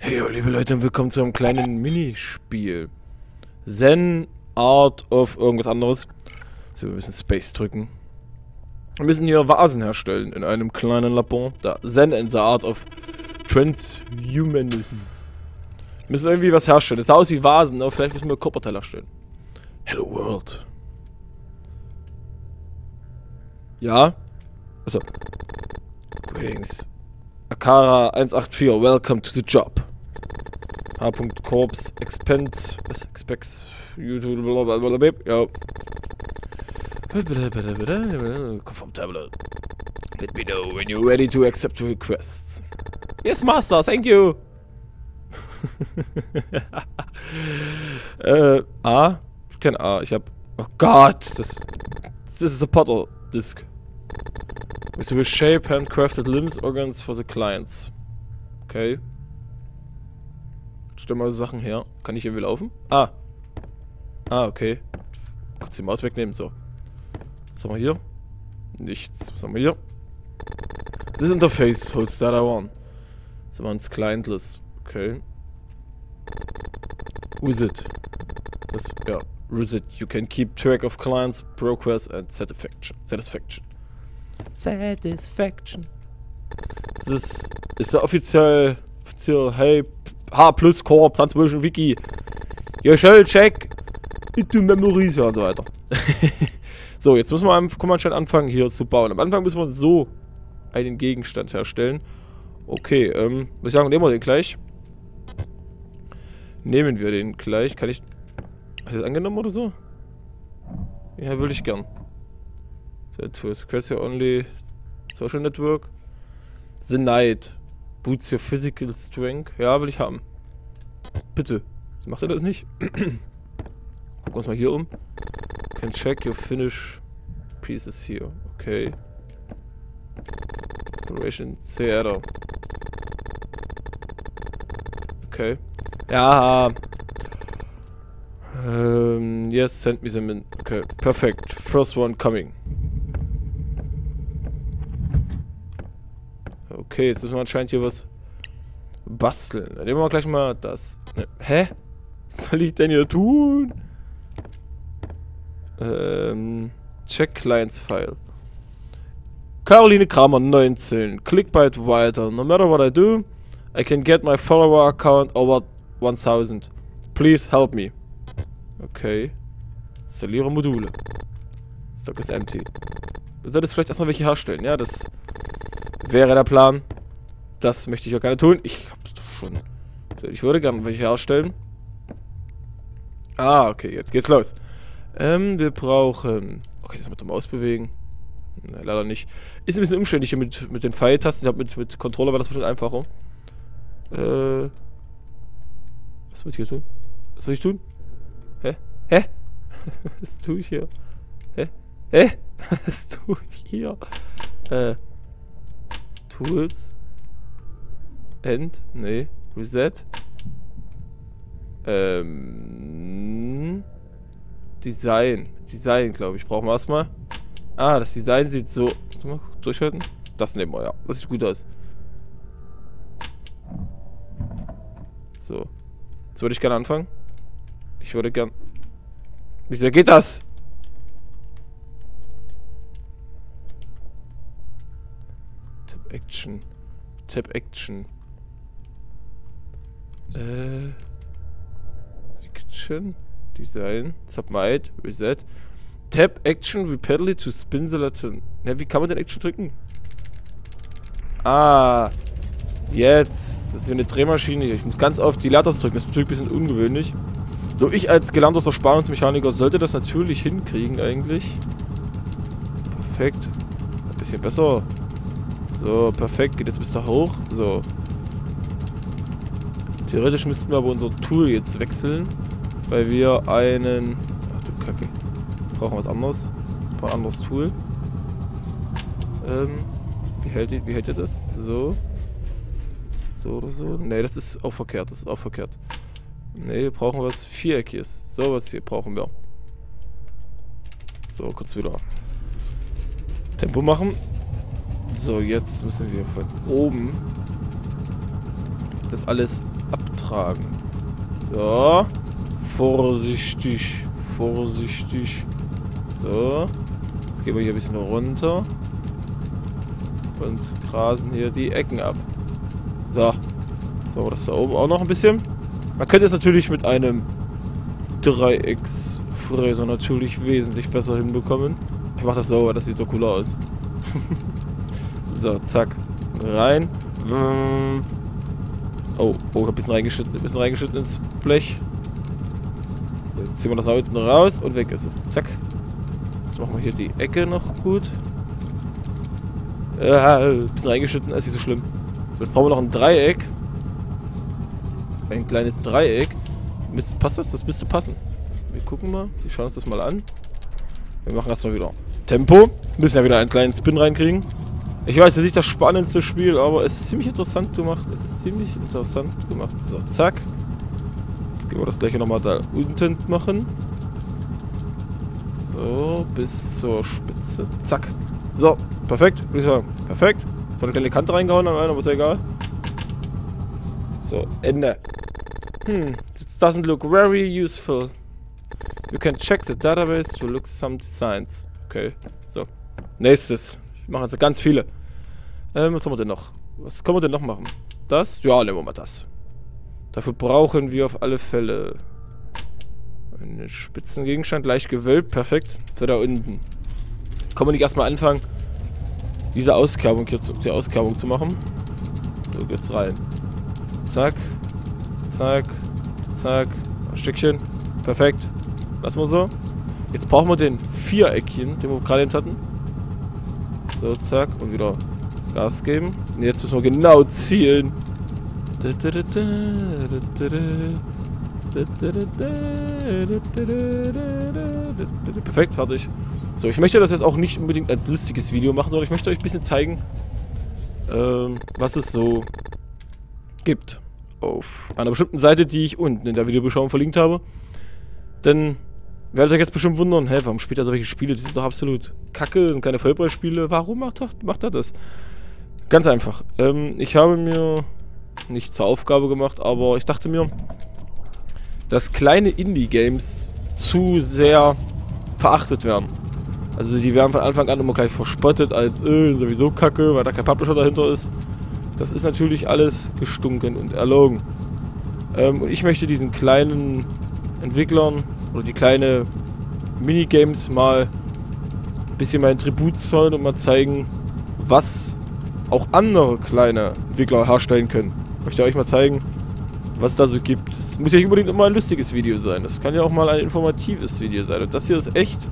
Hey, liebe Leute, und willkommen zu einem kleinen Minispiel. Zen Art of irgendwas anderes. So, wir müssen Space drücken. Wir müssen hier Vasen herstellen in einem kleinen Labor. Da, Zen and the Art of Transhumanism. Wir müssen irgendwie was herstellen. Das sah aus wie Vasen, aber vielleicht müssen wir Körperteile herstellen. Hello World. Ja? Achso. Greetings. Akara 184, welcome to the job. H.Corps expect YouTube blablabla. Ja. Comfortable. Let me know when you're ready to accept the requests. Yes, Master, thank you. A? Ich kenn A. Ich hab. Oh Gott, das ist a Potter Disk. With the shape handcrafted limbs, organs for the clients. Okay. Stell mal Sachen her. Kann ich irgendwie laufen? Ah. Ah, okay. Kurz die Maus wegnehmen, so. Was haben wir hier? Nichts. Was haben wir hier? This interface holds data one. Das war ein clientless. Okay. With it. Das, ja. With it. You can keep track of clients, progress and satisfaction. Das ist ja offiziell hey, H plus Corp, Transmission Wiki. Your shell check into memories, ja und so weiter. So, jetzt müssen wir am Command-Schein anfangen hier zu bauen. Am Anfang müssen wir so einen Gegenstand herstellen. Okay, würde ich sagen, nehmen wir den gleich. Nehmen wir den gleich. Kann ich... Hast du das angenommen oder so? Ja, würde ich gern. Secure only social network. The Knight. Boosts your physical strength. Ja, will ich haben. Bitte. Macht er das nicht? Gucken wir uns mal hier um. Can check your finish pieces here. Okay. Operation Theater. Okay. Ja. Yes, send me them in. Okay, perfect. First one coming. Okay, jetzt müssen wir anscheinend hier was basteln. Dann nehmen wir gleich mal das. Hä? Was soll ich denn hier tun? Check Clients File. Caroline Kramer 19. Clickbait weiter. No matter what I do, I can get my follower account over 1000. Please help me. Okay. Installiere Module. Stock ist empty. Du solltest vielleicht erstmal welche herstellen. Ja, das wäre der Plan. Das möchte ich auch gerne tun. Ich hab's doch schon. So, ich würde gerne welche herstellen. Ah, okay, jetzt geht's los. Wir brauchen... Okay, das mit der Maus bewegen. Nein, leider nicht. Ist ein bisschen umständlich hier mit den Pfeiltasten. Ich glaube, mit Controller war das bestimmt einfacher. Was muss ich hier tun? Was soll ich tun? Hä? Hä? Was tue ich hier? Hä? Hä? Was tue ich hier? Tools. End. Nee. Reset. Design. Design, glaube ich. Brauchen wir erstmal. Ah, das Design sieht so... Mal durchhalten. Das nehmen wir, ja. Das sieht gut aus. So. Jetzt würde ich gerne anfangen. Ich würde gern... Wie sehr geht das? Tab Action. Tab Action. Action. Design. Submit. Reset. Tab Action repeatedly to spin the letter. Ja, wie kann man den Action drücken? Ah. Jetzt. Das ist wie eine Drehmaschine hier. Ich muss ganz oft die Letters drücken. Das ist natürlich ein bisschen ungewöhnlich. So, ich als gelernter Zerspannungsmechaniker sollte das natürlich hinkriegen eigentlich. Perfekt. Ein bisschen besser. So, perfekt. Geht jetzt bis da hoch. So. Theoretisch müssten wir aber unser Tool jetzt wechseln. Weil wir einen... Ach du Kacke. Brauchen wir was anderes. Ein anderes Tool. Wie hält ihr das? So. So oder so? Ne, das ist auch verkehrt. Das ist auch verkehrt. Ne, wir brauchen was Viereckiges. So was hier brauchen wir. So, kurz wieder Tempo machen. So, jetzt müssen wir von oben das alles abtragen. So. Vorsichtig. Vorsichtig. So. Jetzt gehen wir hier ein bisschen runter. Und grasen hier die Ecken ab. So. Jetzt machen wir das da oben auch noch ein bisschen. Man könnte es natürlich mit einem Dreiecksfräser natürlich wesentlich besser hinbekommen. Ich mache das so, weil das sieht so cool aus. So, zack. Rein. Oh, ich habe ein bisschen reingeschnitten ins Blech. So, jetzt ziehen wir das nach unten raus und weg ist es. Zack. Jetzt machen wir hier die Ecke noch gut. Ein bisschen reingeschnitten, ist nicht so schlimm. So, jetzt brauchen wir noch ein Dreieck. Ein kleines Dreieck. Passt das? Das müsste passen. Wir gucken mal. Wir schauen uns das mal an. Wir machen erstmal wieder Tempo. Müssen ja wieder einen kleinen Spin reinkriegen. Ich weiß, es ist nicht das spannendste Spiel, aber es ist ziemlich interessant gemacht. So, zack. Jetzt gehen wir das gleiche nochmal da unten machen. So, bis zur Spitze. Zack. So, perfekt. Würde ich sagen. Perfekt. So eine kleine Kante reingehauen am Ende, aber ist ja egal. So, Ende. This doesn't look very useful. You can check the database to look some designs. Okay, so. Nächstes. Wir machen jetzt ganz viele. Was haben wir denn noch? Was können wir denn noch machen? Das? Ja, nehmen wir mal das. Dafür brauchen wir auf alle Fälle einen spitzen Gegenstand, leicht gewölbt, perfekt. So, da unten. Können wir nicht erstmal anfangen, diese Auskerbung hier zu machen? So geht's rein. Zack. Zack. Zack. Ein Stückchen. Perfekt. Lassen wir so. Jetzt brauchen wir den Viereckchen, den wir gerade hatten. So, zack. Und wieder Gas geben. Und jetzt müssen wir genau zielen. Perfekt, fertig. So, ich möchte das jetzt auch nicht unbedingt als lustiges Video machen, sondern ich möchte euch ein bisschen zeigen, was es so gibt. Auf einer bestimmten Seite, die ich unten in der Videobeschreibung verlinkt habe. Denn werdet euch jetzt bestimmt wundern, hä, warum spielt er solche Spiele? Die sind doch absolut kacke und keine Vollpreisspiele. Warum macht er das? Ganz einfach. Ich habe mir nicht zur Aufgabe gemacht, aber ich dachte mir, dass kleine Indie-Games zu sehr verachtet werden. Also die werden von Anfang an immer gleich verspottet als sowieso kacke, weil da kein Publisher dahinter ist. Das ist natürlich alles gestunken und erlogen. Und ich möchte diesen kleinen Entwicklern oder die kleine Minigames mal ein bisschen meinen Tribut zollen und mal zeigen, was auch andere kleine Entwickler herstellen können. Ich möchte euch mal zeigen, was es da so gibt. Es muss ja nicht unbedingt immer ein lustiges Video sein. Das kann ja auch mal ein informatives Video sein. Und das hier ist echt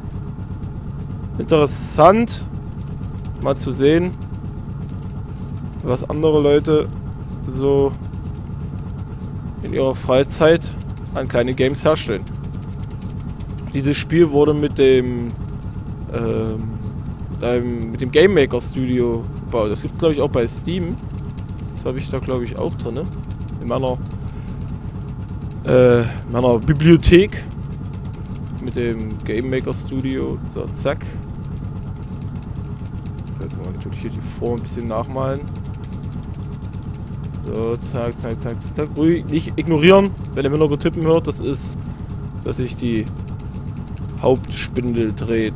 interessant, mal zu sehen, was andere Leute so in ihrer Freizeit an kleine Games herstellen. Dieses Spiel wurde mit dem Game Maker Studio gebaut. Das gibt es, glaube ich, auch bei Steam. Das habe ich da, glaube ich, auch drin. In meiner Bibliothek. Mit dem Game Maker Studio. So, zack. Jetzt mal natürlich hier die Form ein bisschen nachmalen. So, zack, zack, zack, zack. Ruhig, nicht ignorieren, wenn ihr mir noch tippen hört. Das ist, dass sich die Hauptspindel dreht.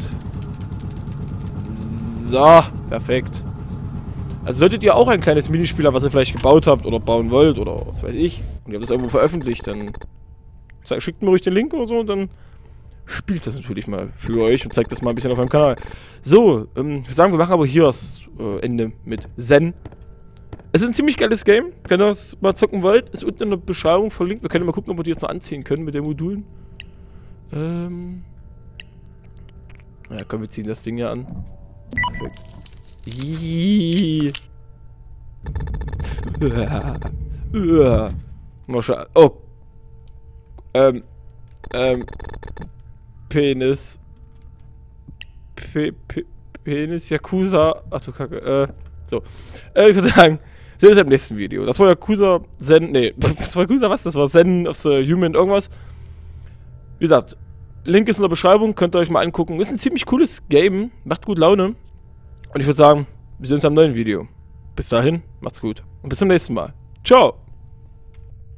So, perfekt. Also solltet ihr auch ein kleines Minispiel haben, was ihr vielleicht gebaut habt oder bauen wollt oder was weiß ich, und ihr habt das irgendwo veröffentlicht, dann schickt mir ruhig den Link oder so und dann spiele ich das natürlich mal für euch und zeigt das mal ein bisschen auf meinem Kanal. So, ich würde sagen, wir machen aber hier das Ende mit Zen. Es ist ein ziemlich geiles Game. Wenn ihr das mal zocken wollt, ist unten in der Beschreibung verlinkt. Wir können mal gucken, ob wir die jetzt noch anziehen können mit den Modulen. Ja, komm, wir ziehen das Ding hier an. Perfekt. Mal schauen. Oh. Penis. Penis Yakuza. Ach du Kacke. So. Ich würde sagen, wir sehen uns im nächsten Video. Das war Yakuza Zen. Nee, das war Yakuza was? Das war Zen of the Human irgendwas. Wie gesagt, Link ist in der Beschreibung. Könnt ihr euch mal angucken. Ist ein ziemlich cooles Game. Macht gut Laune. Und ich würde sagen, wir sehen uns am neuen Video. Bis dahin, macht's gut. Und bis zum nächsten Mal. Ciao.